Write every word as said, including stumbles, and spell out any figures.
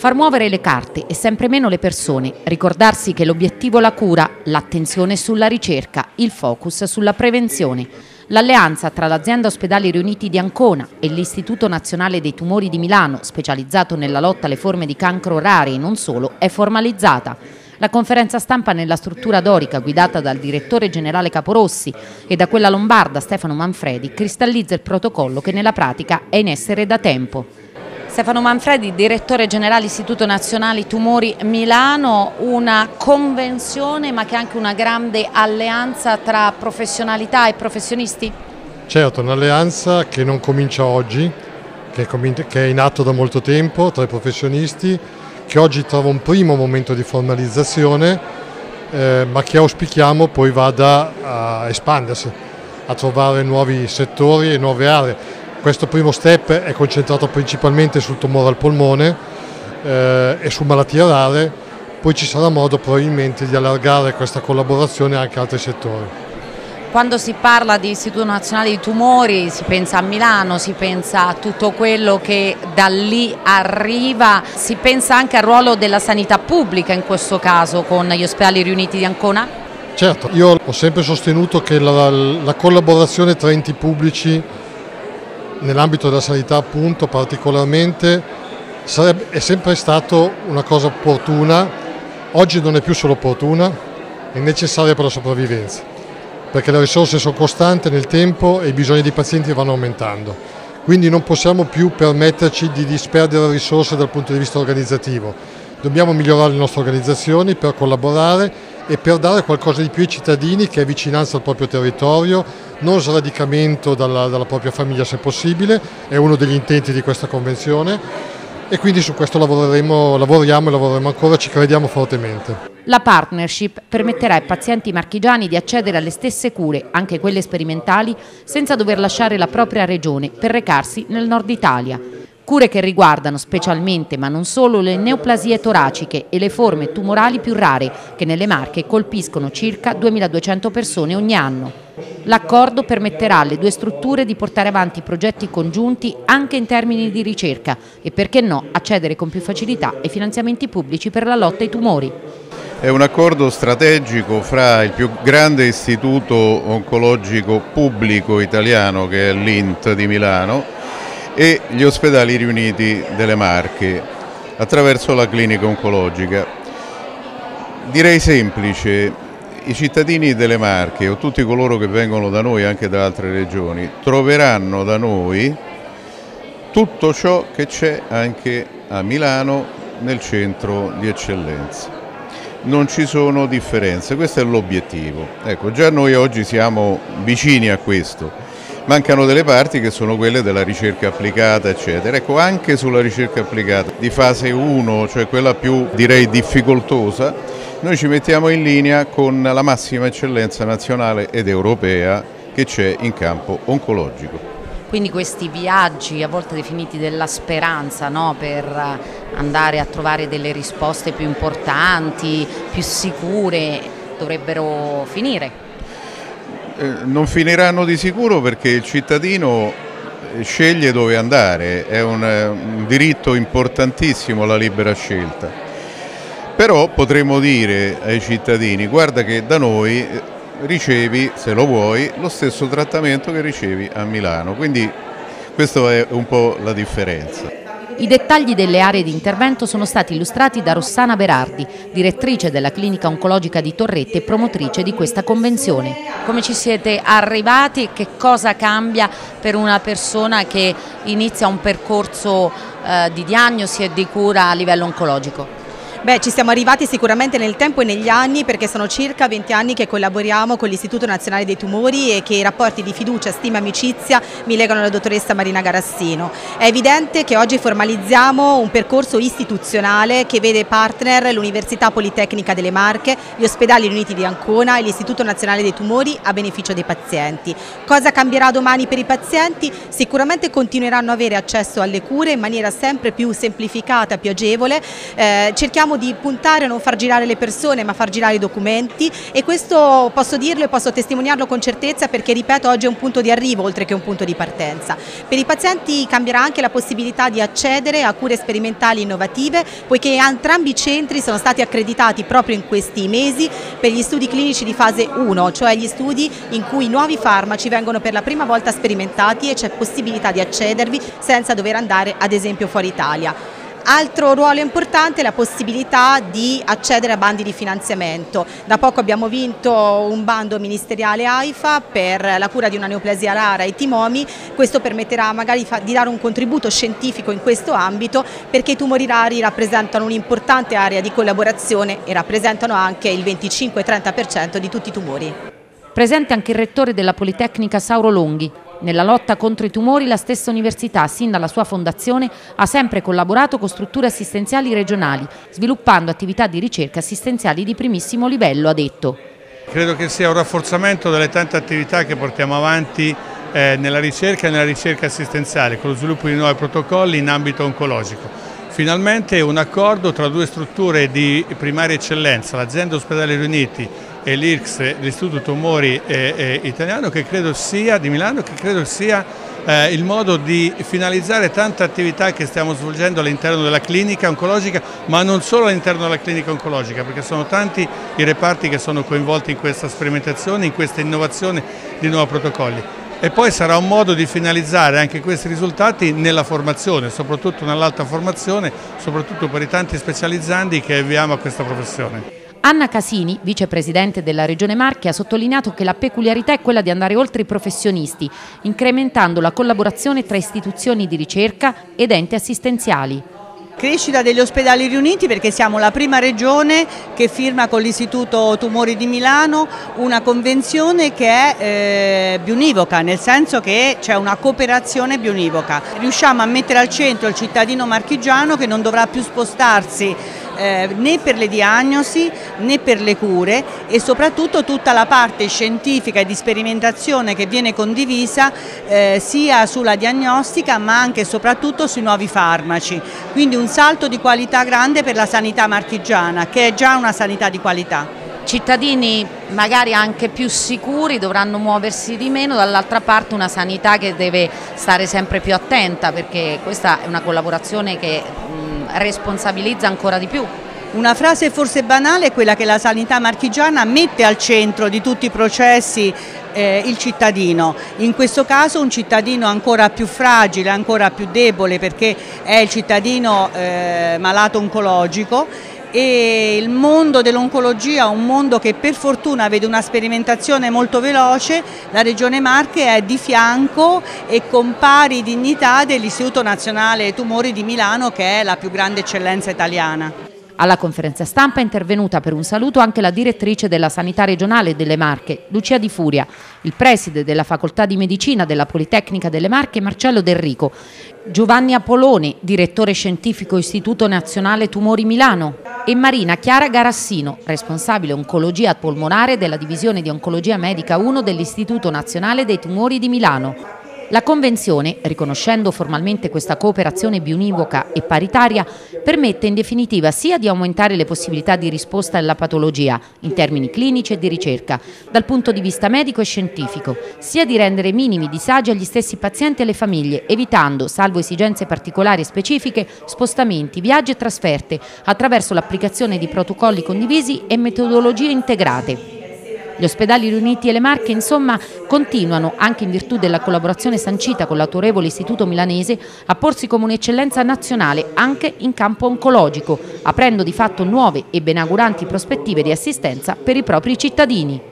Far muovere le carte e sempre meno le persone, ricordarsi che l'obiettivo è la cura, l'attenzione sulla ricerca, il focus sulla prevenzione. L'alleanza tra l'Azienda Ospedali Riuniti di Ancona e l'Istituto Nazionale dei Tumori di Milano, specializzato nella lotta alle forme di cancro rare e non solo, è formalizzata. La conferenza stampa nella struttura dorica, guidata dal direttore generale Caporossi e da quella lombarda Stefano Manfredi, cristallizza il protocollo che nella pratica è in essere da tempo. Stefano Manfredi, direttore generale Istituto Nazionale Tumori Milano, una convenzione ma che è anche una grande alleanza tra professionalità e professionisti? Certo, un'alleanza che non comincia oggi, che è in atto da molto tempo tra i professionisti, che oggi trova un primo momento di formalizzazione, eh, ma che auspichiamo poi vada a espandersi, a trovare nuovi settori e nuove aree. Questo primo step è concentrato principalmente sul tumore al polmone eh, e su malattie rare, poi ci sarà modo probabilmente di allargare questa collaborazione anche a altri settori. Quando si parla di Istituto Nazionale di Tumori si pensa a Milano, si pensa a tutto quello che da lì arriva, si pensa anche al ruolo della sanità pubblica in questo caso con gli ospedali riuniti di Ancona? Certo, io ho sempre sostenuto che la, la collaborazione tra enti pubblici nell'ambito della sanità appunto particolarmente sarebbe, è sempre stata una cosa opportuna, oggi non è più solo opportuna, è necessaria per la sopravvivenza, perché le risorse sono costanti nel tempo e i bisogni dei pazienti vanno aumentando, quindi non possiamo più permetterci di disperdere risorse dal punto di vista organizzativo, dobbiamo migliorare le nostre organizzazioni per collaborare e per dare qualcosa di più ai cittadini, che è vicinanza al proprio territorio, non sradicamento dalla, dalla propria famiglia se possibile, è uno degli intenti di questa convenzione e quindi su questo lavoreremo, lavoriamo e lavoreremo ancora, ci crediamo fortemente. La partnership permetterà ai pazienti marchigiani di accedere alle stesse cure, anche quelle sperimentali, senza dover lasciare la propria regione per recarsi nel nord Italia. Cure che riguardano specialmente, ma non solo, le neoplasie toraciche e le forme tumorali più rare, che nelle Marche colpiscono circa duemiladuecento persone ogni anno. L'accordo permetterà alle due strutture di portare avanti progetti congiunti anche in termini di ricerca e, perché no, accedere con più facilità ai finanziamenti pubblici per la lotta ai tumori. È un accordo strategico fra il più grande istituto oncologico pubblico italiano, che è l'I N T di Milano, e gli ospedali riuniti delle Marche attraverso la clinica oncologica. Direi semplice, i cittadini delle Marche o tutti coloro che vengono da noi anche da altre regioni troveranno da noi tutto ciò che c'è anche a Milano nel centro di eccellenza. Non ci sono differenze, questo è l'obiettivo. Ecco, già noi oggi siamo vicini a questo. Mancano delle parti che sono quelle della ricerca applicata, eccetera. Ecco, anche sulla ricerca applicata di fase uno, cioè quella più, direi, difficoltosa, noi ci mettiamo in linea con la massima eccellenza nazionale ed europea che c'è in campo oncologico. Quindi questi viaggi, a volte definiti della speranza, no? Per andare a trovare delle risposte più importanti, più sicure, dovrebbero finire. Non finiranno di sicuro, perché il cittadino sceglie dove andare, è un, un diritto importantissimo la libera scelta. Però potremmo dire ai cittadini: guarda che da noi ricevi, se lo vuoi, lo stesso trattamento che ricevi a Milano, quindi questa è un po' la differenza. I dettagli delle aree di intervento sono stati illustrati da Rossana Berardi, direttrice della clinica oncologica di Torrette e promotrice di questa convenzione. Come ci siete arrivati? Che cosa cambia per una persona che inizia un percorso eh, di diagnosi e di cura a livello oncologico? Beh, ci siamo arrivati sicuramente nel tempo e negli anni, perché sono circa venti anni che collaboriamo con l'Istituto Nazionale dei Tumori e che i rapporti di fiducia, stima e amicizia mi legano alla dottoressa Marina Garassino. È evidente che oggi formalizziamo un percorso istituzionale che vede partner l'Università Politecnica delle Marche, gli ospedali riuniti di Ancona e l'Istituto Nazionale dei Tumori a beneficio dei pazienti. Cosa cambierà domani per i pazienti? Sicuramente continueranno ad avere accesso alle cure in maniera sempre più semplificata, più agevole. Eh, cerchiamo cerchiamo di puntare a non far girare le persone ma far girare i documenti, e questo posso dirlo e posso testimoniarlo con certezza perché, ripeto, oggi è un punto di arrivo oltre che un punto di partenza. Per i pazienti cambierà anche la possibilità di accedere a cure sperimentali innovative, poiché entrambi i centri sono stati accreditati proprio in questi mesi per gli studi clinici di fase uno, cioè gli studi in cui i nuovi farmaci vengono per la prima volta sperimentati e c'è possibilità di accedervi senza dover andare ad esempio fuori Italia. Altro ruolo importante è la possibilità di accedere a bandi di finanziamento. Da poco abbiamo vinto un bando ministeriale AIFA per la cura di una neoplasia rara ai timomi. Questo permetterà magari di dare un contributo scientifico in questo ambito, perché i tumori rari rappresentano un'importante area di collaborazione e rappresentano anche il venticinque trenta per cento di tutti i tumori. Presente anche il rettore della Politecnica Sauro Longhi. Nella lotta contro i tumori la stessa università, sin dalla sua fondazione, ha sempre collaborato con strutture assistenziali regionali, sviluppando attività di ricerca assistenziali di primissimo livello, ha detto. Credo che sia un rafforzamento delle tante attività che portiamo avanti eh, nella ricerca e nella ricerca assistenziale, con lo sviluppo di nuovi protocolli in ambito oncologico. Finalmente un accordo tra due strutture di primaria eccellenza, l'azienda Ospedali Riuniti e l'I R C S, l'Istituto Tumori eh, eh, Italiano, che credo sia, di Milano, che credo sia eh, il modo di finalizzare tante attività che stiamo svolgendo all'interno della clinica oncologica, ma non solo all'interno della clinica oncologica, perché sono tanti i reparti che sono coinvolti in questa sperimentazione, in questa innovazione di nuovi protocolli. E poi sarà un modo di finalizzare anche questi risultati nella formazione, soprattutto nell'alta formazione, soprattutto per i tanti specializzandi che avviamo a questa professione. Anna Casini, vicepresidente della Regione Marche, ha sottolineato che la peculiarità è quella di andare oltre i professionisti, incrementando la collaborazione tra istituzioni di ricerca ed enti assistenziali. Crescita degli Ospedali Riuniti, perché siamo la prima regione che firma con l'Istituto Tumori di Milano una convenzione che è eh, biunivoca, nel senso che c'è una cooperazione biunivoca. Riusciamo a mettere al centro il cittadino marchigiano, che non dovrà più spostarsi Eh, né per le diagnosi né per le cure, e soprattutto tutta la parte scientifica e di sperimentazione che viene condivisa eh, sia sulla diagnostica ma anche e soprattutto sui nuovi farmaci. Quindi un salto di qualità grande per la sanità marchigiana, che è già una sanità di qualità. Cittadini magari anche più sicuri dovranno muoversi di meno, dall'altra parte una sanità che deve stare sempre più attenta, perché questa è una collaborazione che mh, responsabilizza ancora di più. Una frase forse banale è quella che la sanità marchigiana mette al centro di tutti i processi eh, il cittadino, in questo caso un cittadino ancora più fragile, ancora più debole, perché è il cittadino eh, malato oncologico. E il mondo dell'oncologia è un mondo che per fortuna vede una sperimentazione molto veloce. La Regione Marche è di fianco e con pari dignità dell'Istituto Nazionale Tumori di Milano, che è la più grande eccellenza italiana. Alla conferenza stampa è intervenuta per un saluto anche la direttrice della Sanità Regionale delle Marche, Lucia Di Furia, il preside della Facoltà di Medicina della Politecnica delle Marche, Marcello Del Rico, Giovanni Apolone, direttore scientifico Istituto Nazionale Tumori Milano, e Marina Chiara Garassino, responsabile oncologia polmonare della Divisione di Oncologia Medica uno dell'Istituto Nazionale dei Tumori di Milano. La Convenzione, riconoscendo formalmente questa cooperazione biunivoca e paritaria, permette in definitiva sia di aumentare le possibilità di risposta alla patologia, in termini clinici e di ricerca, dal punto di vista medico e scientifico, sia di rendere minimi disagi agli stessi pazienti e alle famiglie, evitando, salvo esigenze particolari e specifiche, spostamenti, viaggi e trasferte, attraverso l'applicazione di protocolli condivisi e metodologie integrate. Gli Ospedali Riuniti e le Marche, insomma, continuano, anche in virtù della collaborazione sancita con l'autorevole Istituto Milanese, a porsi come un'eccellenza nazionale anche in campo oncologico, aprendo di fatto nuove e benauguranti prospettive di assistenza per i propri cittadini.